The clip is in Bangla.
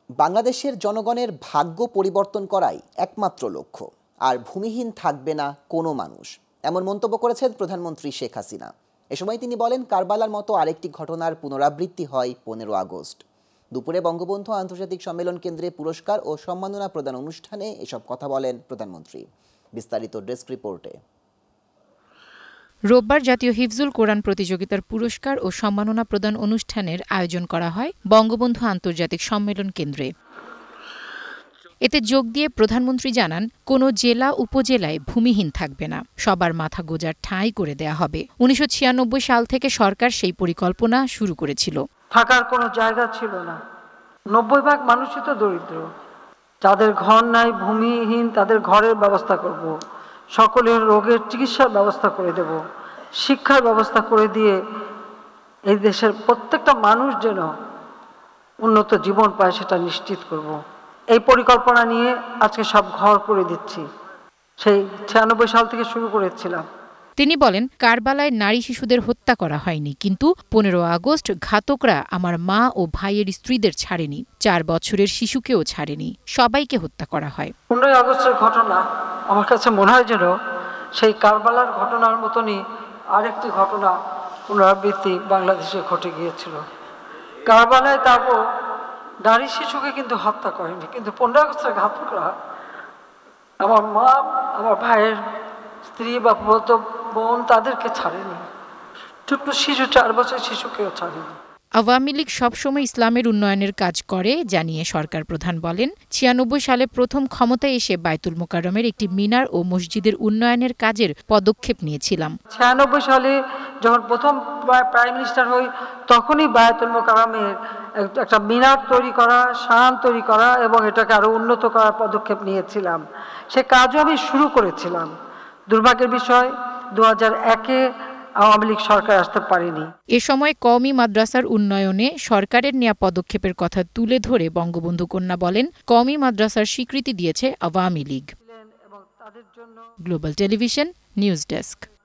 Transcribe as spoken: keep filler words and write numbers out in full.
বাংলাদেশের জনগণের ভাগ্য পরিবর্তন করাই একমাত্র লক্ষ্য, আর ভূমিহীন থাকবে না কোনো মানুষ, এমন মন্তব্য করেছেন প্রধানমন্ত্রী শেখ হাসিনা। এ সময় তিনি বলেন, কারবালার মতো আরেকটি ঘটনার পুনরাবৃত্তি হয় পনেরো আগস্ট। দুপুরে বঙ্গবন্ধু আন্তর্জাতিক সম্মেলন কেন্দ্রে পুরস্কার ও সম্মাননা প্রদান অনুষ্ঠানে এসব কথা বলেন প্রধানমন্ত্রী। বিস্তারিত ডেস্ক রিপোর্টে। রোববার জাতীয় হিফজুল কোরআন প্রতিযোগিতার পুরস্কার ও সম্মাননা প্রদান অনুষ্ঠানের আয়োজন করা হয় বঙ্গবন্ধু আন্তর্জাতিক সম্মেলন কেন্দ্রে। এতে যোগ দিয়ে প্রধানমন্ত্রী জানান, কোনো জেলা উপজেলায় ভূমিহীন থাকবে না, সবার মাথা গোঁজার ঠাঁই করে দেয়া হবে। উনিশশো ছিয়ানব্বই সাল থেকে সরকার সেই পরিকল্পনা শুরু করেছিল। থাকার কোনো জায়গা ছিল না, নব্বই ভাগ মানুষই তো দরিদ্র, যাদের ঘর নাই, ভূমিহীন, তাদের ঘরের ব্যবস্থা করব। সকলের রোগের চিকিৎসার ব্যবস্থা করে দেব, শিক্ষার ব্যবস্থা করে দিয়ে এই দেশের প্রত্যেকটা মানুষ যেন উন্নত জীবন পায় সেটা নিশ্চিত করব। এই পরিকল্পনা নিয়ে আজকে সব ঘর করে দিচ্ছি, সেই ছিয়ানব্বই সাল থেকে শুরু করেছিলাম। তিনি বলেন, কারবালায় নারী শিশুদের হত্যা করা হয়নি, কিন্তু পনেরো আগস্ট ঘাতকরা আমার মা ও ভাইয়ের স্ত্রীদের ছাড়েনি, চার বছরের শিশুকেও ছাড়েনি, সবাইকে হত্যা করা হয়। পনেরোই আগস্টের ঘটনা আমার কাছে মনে হয় যেন সেই কারবালার ঘটনার মতনই আরেকটি ঘটনা পুনরাবৃত্তি বাংলাদেশে ঘটে গিয়েছিল। কারবালায় তারপর নারী শিশুকে কিন্তু হত্যা করেনি, কিন্তু পনেরো আগস্টের ঘাতকরা আমার মা, আমার ভাইয়ের স্ত্রী বা বোন তাদেরকে ছাড়েনি, ছোট্ট শিশু, চার বছর শিশুকেও ছাড়েনি। আওয়ামী লীগ সবসময় ইসলামের উন্নয়নের কাজ করে জানিয়ে সরকার প্রধান বলেন, ছিয়ানব্বই সালে প্রথম ক্ষমতায় এসে বায়তুল মোকাররমের একটি মিনার ও মসজিদের উন্নয়নের কাজের পদক্ষেপ নিয়েছিলাম। ছিয়ানব্বই সালে যখন প্রথম প্রাইম মিনিস্টার হই, তখনই বায়তুল মোকাররমের একটা মিনার তৈরি করা, শান তৈরি করা এবং এটাকে আরো উন্নত করার পদক্ষেপ নিয়েছিলাম। সে কাজও আমি শুরু করেছিলাম। দুর্ভাগ্যের বিষয়, দু হাজার একে আওয়ামী লীগ সরকার আসতে পারেনি। এ সময় কওমি মাদ্রাসার উন্নয়নে সরকারের নেওয়া পদক্ষেপের কথা তুলে ধরে বঙ্গবন্ধু কন্যা বলেন, কওমি মাদ্রাসার স্বীকৃতি দিয়েছে Awami League. Global television news desk.